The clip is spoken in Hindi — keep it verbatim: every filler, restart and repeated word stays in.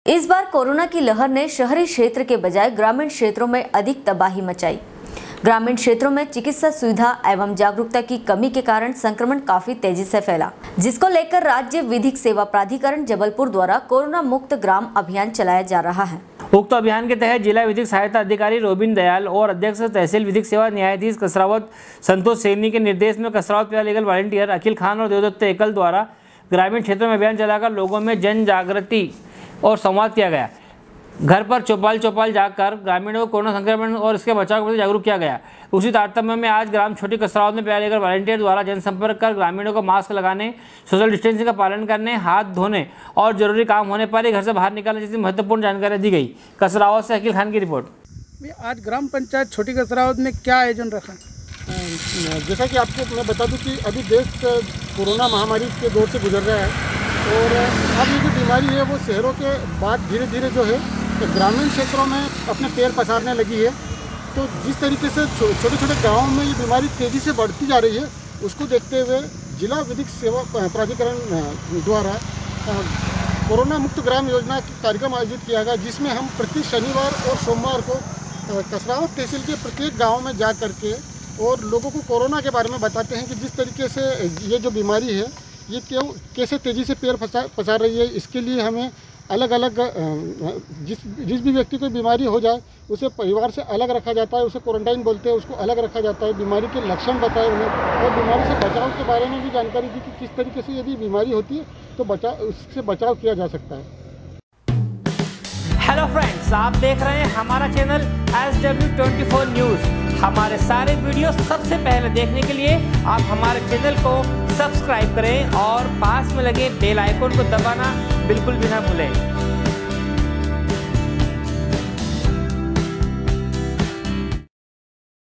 इस बार कोरोना की लहर ने शहरी क्षेत्र के बजाय ग्रामीण क्षेत्रों में अधिक तबाही मचाई। ग्रामीण क्षेत्रों में चिकित्सा सुविधा एवं जागरूकता की कमी के कारण संक्रमण काफी तेजी से फैला, जिसको लेकर राज्य विधिक सेवा प्राधिकरण जबलपुर द्वारा कोरोना मुक्त ग्राम अभियान चलाया जा रहा है। उक्त अभियान के तहत जिला विधिक सहायता अधिकारी रोबिन दयाल और अध्यक्ष तहसील विधिक सेवा न्यायाधीश कसरावत संतोष सैनी के निर्देश में कसरावत लीगल वॉलंटियर अखिल खान और देवदत्त एकल द्वारा ग्रामीण क्षेत्रों में अभियान चलाकर लोगों में जन जागृति और संवाद किया गया। घर पर चौपाल चौपाल जाकर ग्रामीणों को कोरोना संक्रमण और इसके बचाव के प्रति जागरूक किया गया। उसी तारतम्य में आज ग्राम छोटी कसरावत में प्यालेगर वॉलंटियर द्वारा जनसंपर्क कर ग्रामीणों को मास्क लगाने, सोशल डिस्टेंसिंग का पालन करने, हाथ धोने और जरूरी काम होने पर ही घर से बाहर निकलने जैसी महत्वपूर्ण जानकारी दी गई। कसरावत से अखिल खान की रिपोर्ट। आज ग्राम पंचायत छोटी कसरावत में क्या आयोजन रखा? जैसा कि आपको मैं बता दूं कि अभी देश कोरोना महामारी के दौर से गुजर रहा है और अब ये जो बीमारी है वो शहरों के बाद धीरे धीरे जो है ग्रामीण क्षेत्रों में अपने पैर पसारने लगी है। तो जिस तरीके से छोटे छोटे गांवों में ये बीमारी तेज़ी से बढ़ती जा रही है, उसको देखते हुए जिला विधिक सेवा प्राधिकरण द्वारा कोरोना मुक्त ग्राम योजना कार्यक्रम आयोजित किया गया, जिसमें हम प्रति शनिवार और सोमवार को कसरावत तहसील के प्रत्येक गाँव में जा करके और लोगों को कोरोना के बारे में बताते हैं कि जिस तरीके से ये जो बीमारी है ये क्यों कैसे तेज़ी से पैर पसार पसार रही है। इसके लिए हमें अलग अलग जिस जिस भी व्यक्ति को बीमारी हो जाए उसे परिवार से अलग रखा जाता है, उसे क्वारंटाइन बोलते हैं, उसको अलग रखा जाता है। बीमारी के लक्षण बताए उन्हें और बीमारी से बचाव के बारे में भी जानकारी दी कि किस तरीके से यदि बीमारी होती है तो बचाव उससे बचाव किया जा सकता है। हेलो फ्रेंड्स, आप देख रहे हैं हमारा channel S W twenty four news. हमारे सारे वीडियो सबसे पहले देखने के लिए आप हमारे चैनल को सब्सक्राइब करें और पास में लगे बेल आइकन को दबाना बिल्कुल भी ना भूलें।